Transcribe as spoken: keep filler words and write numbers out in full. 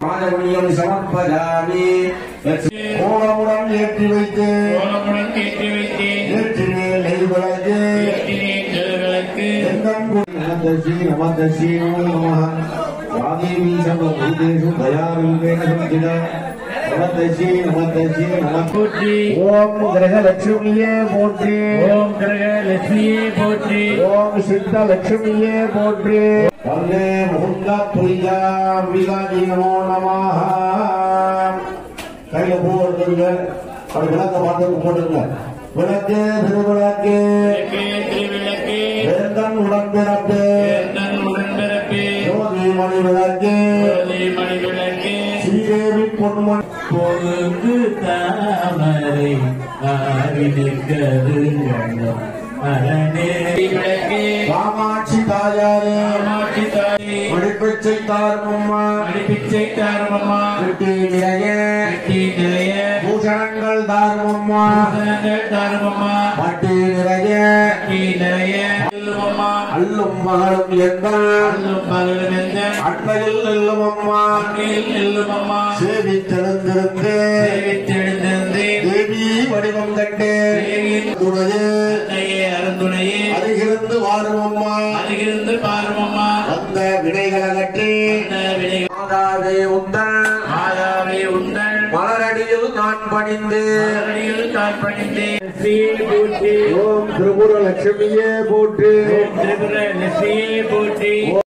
மாதவனியம் சமர்ப்பதாமி கோலமுடன் ஏற்றி வைத்து கோலமுடன் ஏற்றி வைத்து ஏற்றினே நெய் விளக்கு ஏற்றினே நெய் விளக்கு நமதசி நமதசி நமஹ வாதேவி சமபூதேஷு தயாரூபேண சம்சித நமதசி நமதசி நமபூஜி ஓம் கிரகலட்சுமியே போற்றி ஓம் கிரகலட்சுமியே போற்றி ஓம் சித்த லட்சுமியே போற்றி வந்தே முகுந்த பிரியா விகாதி நமோ நமஹ கையில பூ எடுத்துங்க அது விளக்க பார்த்து போடுங்க விளக்கு திருவிளக்கு திருவிளக்கு வேந்தன் உடன்பிறப்பு வேந்தன் உடன்பிறப்பு ஜோதி மணி விளக்கு ஜோதி மணி விளக்கு ஸ்ரீதேவி பொன்மணி பொழுது தாமரை ஆரிக்கிறது காமாட்சி தாயாரே காமாட்சி தாயே மடிப்பிச்சை தாருமம்மா மடிப்பிச்சை தாருமம்மா கட்டி நிறைய கட்டி நிறைய பூஷணங்கள் தாருமம்மா பூஷணங்கள் தாருமம்மா பட்டி நிறைய கட்டி நிறைய அல்லுமம்மா அல்லும் மகளும் எந்த அல்லும் மகளும் எந்த அண்மையில் நெல்லுமம்மா அண்மையில் நெல்லுமம்மா சேவித்தெழுந்திருந்து சேவித்தெழுந்திருந்து தேவி வடிவம் கண்டு தேவியின் துணையே அருந்துணையே அருகிருந்து வாருமம்மா அருகிருந்து பாருமம்மா அந்த வினைகள் அகற்றி மாதாவே உந்தன் மாதாவே உந்தன் மலரடியில் நான் பணிந்து மலரடியில் நான் பணிந்து ஓம் திரிபுர லட்சுமியே போற்றி ஓம் திரிபுர லட்சுமியே போற்றி